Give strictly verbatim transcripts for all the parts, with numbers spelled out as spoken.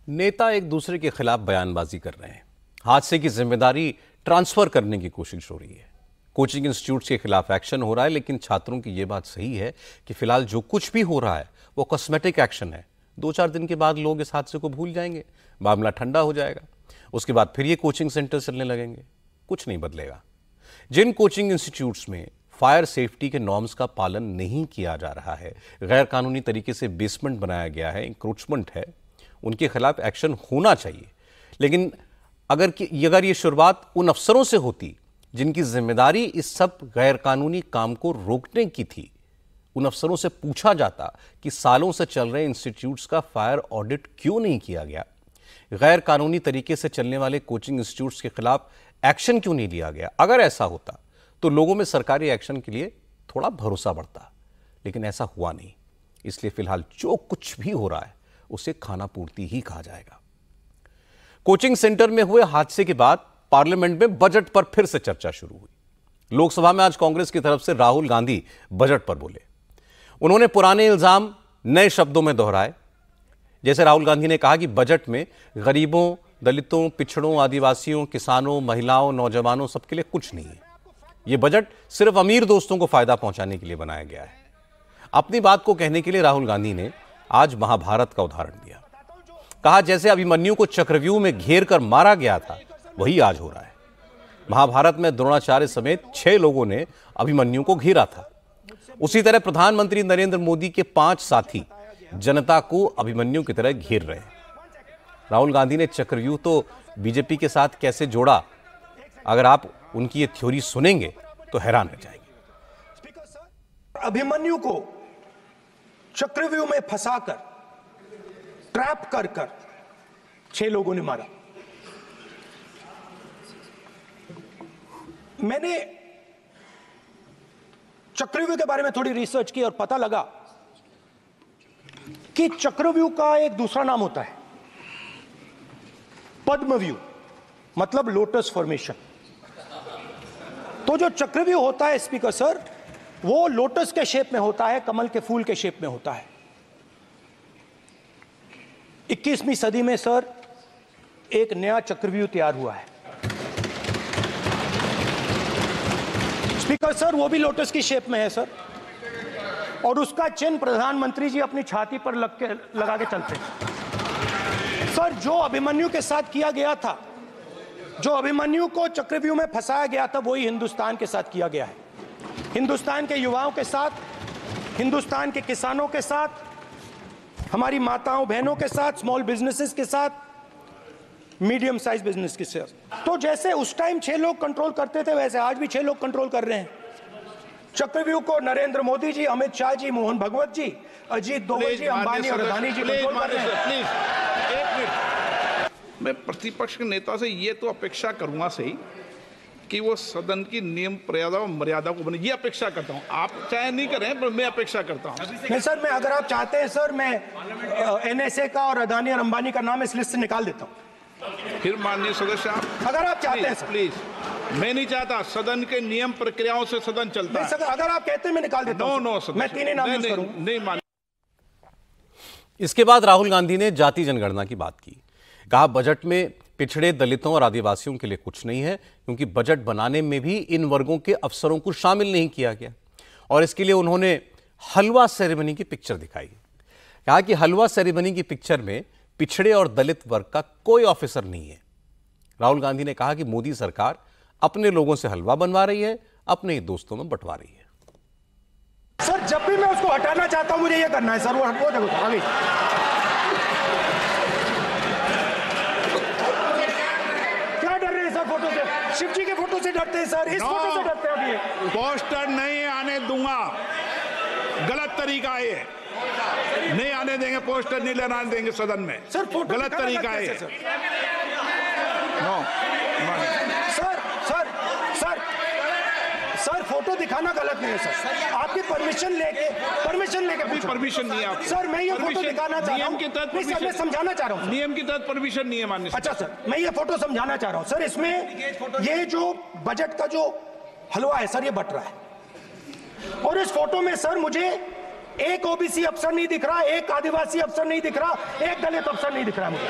नेता एक दूसरे के खिलाफ बयानबाजी कर रहे हैं। हादसे की जिम्मेदारी ट्रांसफर करने की कोशिश हो रही है। कोचिंग इंस्टीट्यूट्स के खिलाफ एक्शन हो रहा है, लेकिन छात्रों की यह बात सही है कि फिलहाल जो कुछ भी हो रहा है वो कॉस्मेटिक एक्शन है। दो चार दिन के बाद लोग इस हादसे को भूल जाएंगे, मामला ठंडा हो जाएगा, उसके बाद फिर ये कोचिंग सेंटर चलने लगेंगे। कुछ नहीं बदलेगा। जिन कोचिंग इंस्टीट्यूट्स में फायर सेफ्टी के नॉर्म्स का पालन नहीं किया जा रहा है, गैर कानूनी तरीके से बेसमेंट बनाया गया है, इंक्रोचमेंट है, उनके खिलाफ एक्शन होना चाहिए। लेकिन अगर अगर ये शुरुआत उन अफसरों से होती जिनकी जिम्मेदारी इस सब गैर कानूनी काम को रोकने की थी, उन अफसरों से पूछा जाता कि सालों से चल रहे इंस्टीट्यूट्स का फायर ऑडिट क्यों नहीं किया गया, गैर कानूनी तरीके से चलने वाले कोचिंग इंस्टीट्यूट्स के खिलाफ एक्शन क्यों नहीं लिया गया, अगर ऐसा होता तो लोगों में सरकारी एक्शन के लिए थोड़ा भरोसा बढ़ता। लेकिन ऐसा हुआ नहीं। इसलिए फिलहाल जो कुछ भी हो रहा है उसे खाना पूर्ति ही कहा जाएगा। कोचिंग सेंटर में हुए हादसे के बाद पार्लियामेंट में बजट पर फिर से चर्चा शुरू हुई। लोकसभा में आज कांग्रेस की तरफ से राहुल गांधी बजट पर बोले। उन्होंने पुराने इल्जाम नए शब्दों में दोहराए। जैसे राहुल गांधी ने कहा कि बजट में गरीबों, दलितों, पिछड़ों, आदिवासियों, किसानों, महिलाओं, नौजवानों सबके लिए कुछ नहीं है। यह बजट सिर्फ अमीर दोस्तों को फायदा पहुंचाने के लिए बनाया गया है। अपनी बात को कहने के लिए राहुल गांधी ने आज महाभारत का उदाहरण दिया। कहा जैसे अभिमन्यु को चक्रव्यूह में घेर कर मारा गया था, वही आज हो रहा है। महाभारत में द्रोणाचार्य समेत छह लोगों ने अभिमन्यु को घेरा था। उसी तरह प्रधानमंत्री नरेंद्र मोदी के पांच साथी जनता को अभिमन्यु की तरह घेर रहे हैं। राहुल गांधी ने चक्रव्यूह तो बीजेपी के साथ कैसे जोड़ा, अगर आप उनकी ये थ्योरी सुनेंगे तो हैरान रह जाएंगे। अभिमन्यु को चक्रव्यूह में फंसाकर, ट्रैप कर कर छह लोगों ने मारा। मैंने चक्रव्यूह के बारे में थोड़ी रिसर्च की और पता लगा कि चक्रव्यूह का एक दूसरा नाम होता है पद्मव्यूह, मतलब लोटस फॉर्मेशन। तो जो चक्रव्यूह होता है स्पीकर सर, वो लोटस के शेप में होता है, कमल के फूल के शेप में होता है। इक्कीसवीं सदी में सर एक नया चक्रव्यूह तैयार हुआ है स्पीकर सर, वो भी लोटस की शेप में है सर, और उसका चिन्ह प्रधानमंत्री जी अपनी छाती पर लग के लगा के चलते हैं सर। जो अभिमन्यु के साथ किया गया था, जो अभिमन्यु को चक्रव्यूह में फंसाया गया था, वही हिंदुस्तान के साथ किया गया है। हिंदुस्तान के युवाओं के साथ, हिंदुस्तान के किसानों के साथ, हमारी माताओं बहनों के साथ, स्मॉल बिजनेसेस के साथ, मीडियम साइज बिजनेस के साथ। तो जैसे उस टाइम छह लोग कंट्रोल करते थे, वैसे आज भी छह लोग कंट्रोल कर रहे हैं चक्रव्यूह को। नरेंद्र मोदी जी, अमित शाह जी, मोहन भगवत जी, अजीत दोवल जी, अंबानी और अदानी जी कंट्रोल कर रहे हैं। प्लीज एक मिनट, मैं प्रतिपक्ष के नेता से ये तो अपेक्षा करूंगा सही कि वो सदन की नियम मर्यादा और मर्यादा को बने, ये अपेक्षा करता हूं। आप चाहे नहीं करें, पर मैं अपेक्षा करता हूं। नहीं सर, मैं अगर आप चाहते हैं सर, मैं एनएसए का और अदानी और अंबानी का नाम इस लिस्ट से निकाल देता हूं। फिर माननीय सदस्य आप, अगर आप चाहते हैं सर। प्लीज, मैं नहीं चाहता। सदन के नियम प्रक्रियाओं से सदन चलता है। सर, अगर आप कहते हैं मैं निकाल देता हूं। नो नो सदस्य, मैं तीन ही नाम यूज करूंगा। नहीं मान। इसके बाद राहुल गांधी ने जाति जनगणना की बात की। कहा बजट में पिछड़े, दलितों और आदिवासियों के लिए कुछ नहीं है, क्योंकि बजट बनाने में भी इन वर्गों के अफसरों को शामिल नहीं किया गया। और इसके लिए उन्होंने हलवा सेरेमनी की पिक्चर दिखाई। कहा कि हलवा सेरेमनी की पिक्चर में पिछड़े और दलित वर्ग का कोई ऑफिसर नहीं है। राहुल गांधी ने कहा कि मोदी सरकार अपने लोगों से हलवा बनवा रही है, अपने ही दोस्तों में बंटवा रही है। सर, जब भी मैं उसको हटाना चाहता हूं, मुझे यह करना है सर। वो हटवा देखो आगे। क्या डर रहे हैं सर फोटो से? शिव जी के फोटो से डरते हैं सर, इस फोटो से डरते हैं। अभी पोस्टर नहीं आने दूंगा, गलत तरीका है ये। नहीं आने देंगे, पोस्टर नहीं लगाने देंगे सदन में। सर, फोटो गलत तरीका है sir. No sir sir sir sir photo दिखाना गलत नहीं है सर। आपकी परमिशन लेके परमिशन लेके परमिशन नहीं है आप सर। मैं ये फोटो दिखाना चाह रहा हूं। नियम के तहत नहीं सर, मैं समझाना चाह रहा हूं। नियम के तहत परमिशन नहीं है माननीय। अच्छा सर, मैं ये फोटो समझाना चाह रहा हूं सर। इसमें ये जो बजट का जो हलवा है सर, ये बट रहा है। और इस फोटो में सर मुझे एक ओबीसी अफसर नहीं दिख रहा, एक आदिवासी अफसर नहीं दिख रहा, एक दलित अफसर नहीं दिख रहा मुझे।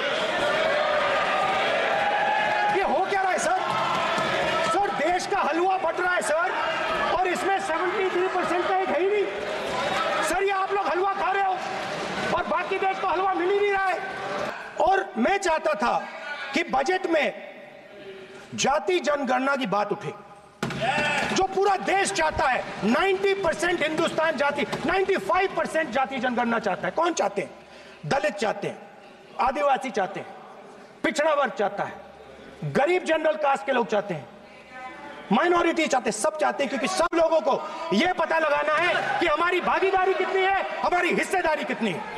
ये हो क्या रहा है सर? सर देश का हलवा बट रहा है सर, और इसमें तिहत्तर परसेंट का एक है ही नहीं सर। ये आप लोग हलवा खा रहे हो और बाकी देश को हलवा मिल ही नहीं रहा है। और मैं चाहता था कि बजट में जाति जनगणना की बात उठे, जो पूरा देश चाहता है। नब्बे परसेंट हिंदुस्तान जाति, पचानवे परसेंट जाति जनगणना चाहता है। कौन चाहते हैं? दलित चाहते हैं, आदिवासी चाहते हैं, पिछड़ा वर्ग चाहता है, गरीब जनरल कास्ट के लोग चाहते हैं, माइनॉरिटी चाहते हैं, सब चाहते हैं, क्योंकि सब लोगों को यह पता लगाना है कि हमारी भागीदारी कितनी है, हमारी हिस्सेदारी कितनी है।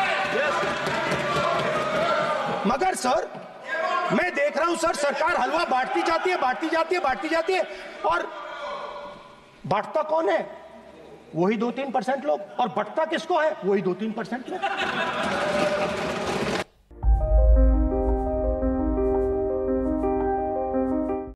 मगर सर मैं देख रहा हूं सर, सरकार हलवा बांटती जाती है, बांटती जाती है, बांटती जाती है, और बांटता कौन है? वही दो तीन परसेंट लोग, और बंटता किसको है? वही दो तीन परसेंट लोग।